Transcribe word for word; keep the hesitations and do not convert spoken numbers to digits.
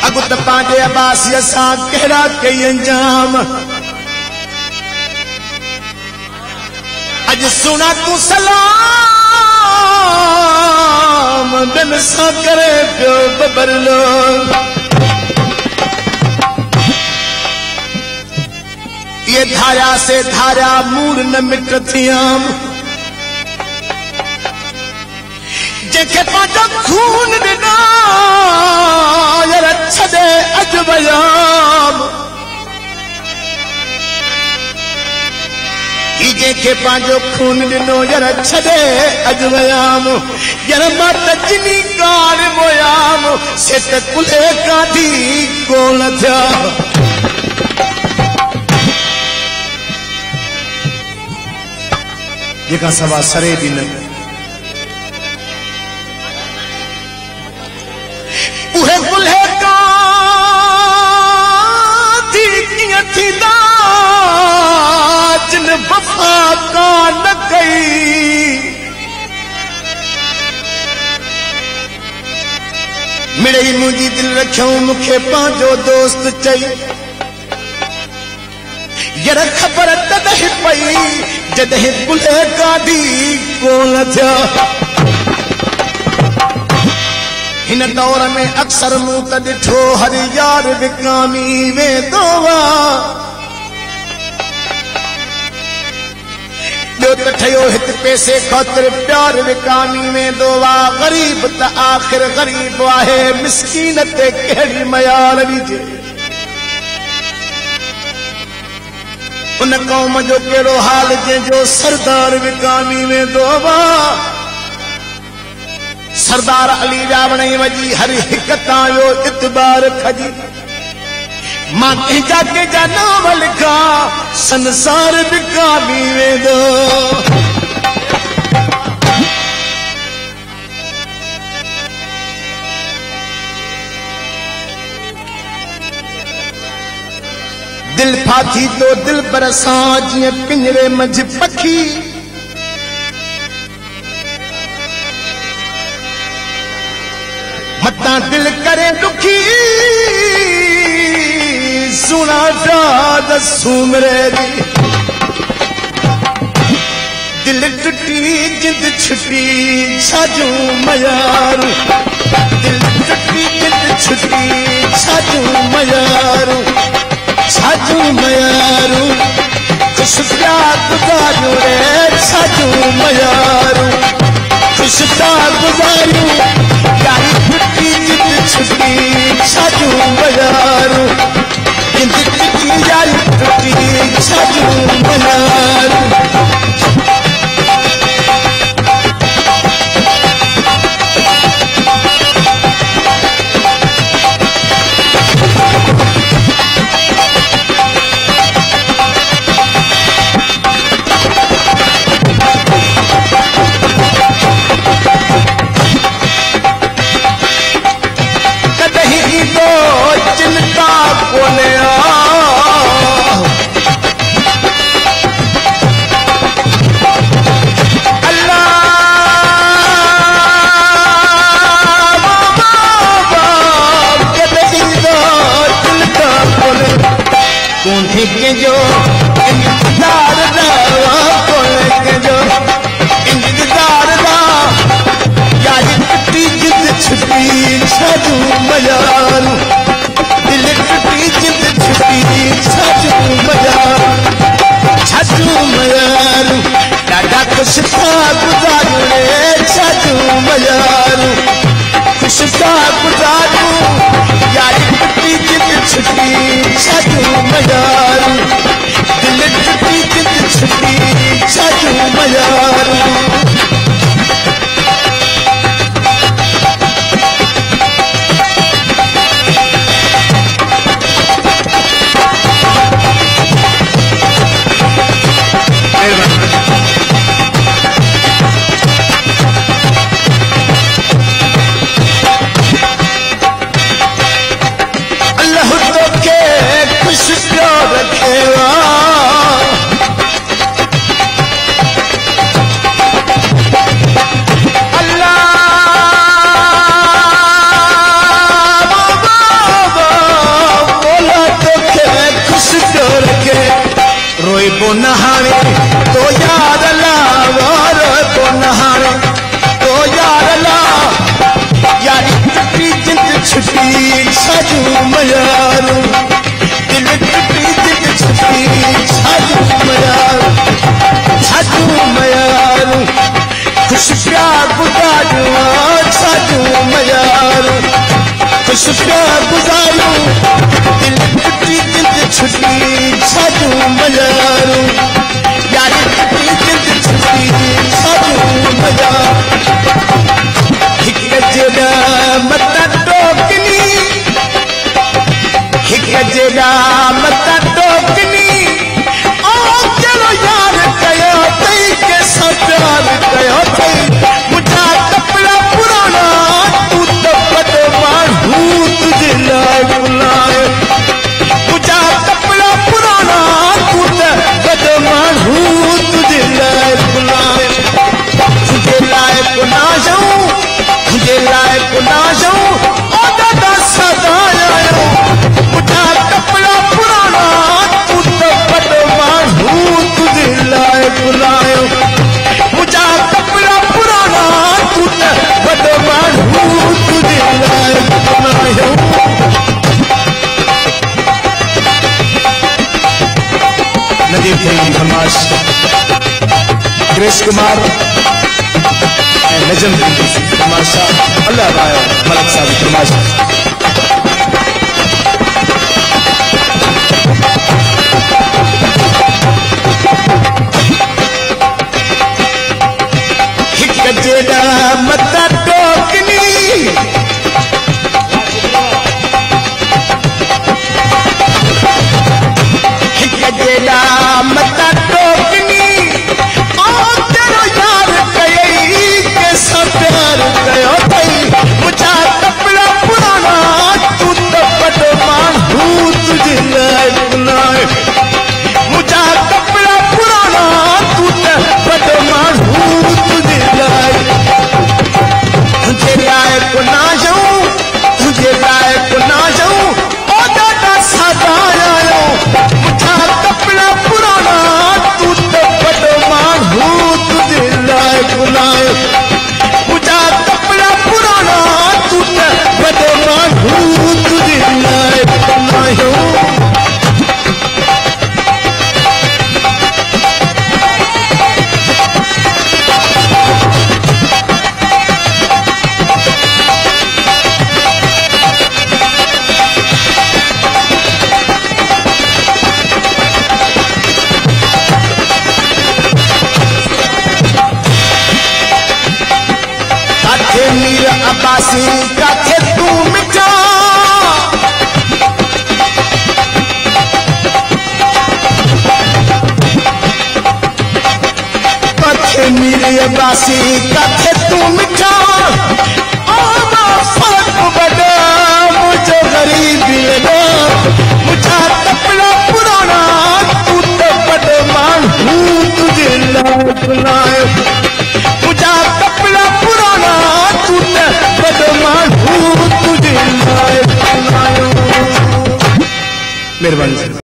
अगुत पांजे अब्बासी असां कहिड़ा कई अंजाम अज सुना तू सलाम बिन सां करे पियो बबरलो ये धारा से धारा मूर न मिट थियाम जेके पांजो खून ॾिना यार छॾे अॼु वयाम जेके पांजो खून ॾिनो यार छॾे अॼु वयाम यार मां त जिनी ॻाल्हि मोयाम से त कुले काधी कोन थिया जेका सवा सरे बि न उहे कुल्हे काधी कीअं थींदा जिन वफ़ा का न कई मिड़ई मुंहिंजी दिलि रखियऊं मूंखे पंहिंजो दोस्त चई यार ख़बर तॾहिं पई जॾहिं कुल्हे काधी कोन थिया हिन दौर में अक्सर मूं त ॾिठो हर यार विकामी वेंदो ॿियो त ठहियो हिते पैसे ख़ातिर प्यार विकामी वेंदो ग़रीब त आख़िर ग़रीब आहे मिसकीन ते कहिड़ी मयार ॾिजे उन कौम जो कहिड़ो हाल जंहिंजो सरदार विकामी वेंदो सरदार अली रावणी वजी हर हिक तायो इतबार खजी मां कंहिंजा कंहिंजा नाम लिखा संसार विकामी वेंदो दिल फाथी तो दिल बरसा जिए पिंजरे मंझ पखी मता दिल करे दुखी सुना दाद सुमरे दी दिल टुटी जिंद छुटी छाजू मयारू दिल टुटी जिंद छुटी छाजू मयारू छाजू मयारू खुश प्यार गुजारू रे छाजू मयारू खुश प्यार गुजारू यारी छुट्टी जिंद छुट्टी छाजू मयारू जिंद छुट्टी यारी छुट्टी छाजू मयारू जो इंतजार जो इंतजार यारी टुटी जिंद छुट्टी छाजू मयारू दिल टुटी जिंद छुट्टी छाजू मयारू छाजू मयारू ॾाढा खुश था गुज़ारू रे छाजू मयारू खुश था गुज़ारू यारी टुटी जिंद छुट्टी छाजू मयारू दिल टुटी जिंद छुट्टी छाजू मयारू छाजू मयारू दिल टूटी दिल छुटी छाजू मयारू छाजू मयारू खुश प्यार गुजारू छाजू मयारू खुश प्यार गुजारू दिल टूटी दिल छुटी छाजू मयारू यार टूटी दिल छुटी छाजू मयारू हिक जेड़ा मता टोकनी हिक जेड़ा मता टोकनी ओ चलो यार कयो तई के सब प्यार कयो तई मुझा कपड़ा पुराना तू तो बदमाश हूँ तुझे लाए बुलाए मुझा कपड़ा पुराना तू तो बदमाश हूँ तुझे लाए बुलाए तुझे लाए ना जाऊं तुझे लायक ना जाऊं ओ दादा सदा आयो मुझा कपड़ा पुराना तू तो बदमाश हूँ तुझे लायक लायो मुझा कपड़ा पुराना तू तो बदमाश हूँ तुझे लायक लायो नदीम थे फरमाश ग्रेस कुमार नजम तमाशा अल्लाह आया मलक साहब तमाशा हिक जेड़ा मता टोकनी हिक जेड़ा मता टोकनी ओ तेरो यार कई प्यार कयो तई मुझा कपड़ा पुराना तू तो बदमाश हूँ तुझे लाए बुलाए मुझा कपड़ा पुराना तू तो बदमाश हूँ तुझे लाए तुझे लायक ना जाऊं तुझे लायक ना जाऊं ओ दादा सदा आयो मुझा कपड़ा पुराना तू तो बदमाश हूँ तुझे लायक बुलाए मुझा कपड़ा पुराना तू बदमाश हूँ तुझे लायक बनायो मीर अब्बासी काथे तू मिठा काथे मीर अब्बासी काथे तू मिठा आना फर्क बड़ा मुझे गरीबी लगा मुझा कपड़ा पुराना तू तो बदमाश हूँ तुझे लायक लाए मुझा कपड़ा पुराना तू तो बदमाश हूँ तुझे लायक लायो मेहरबानी।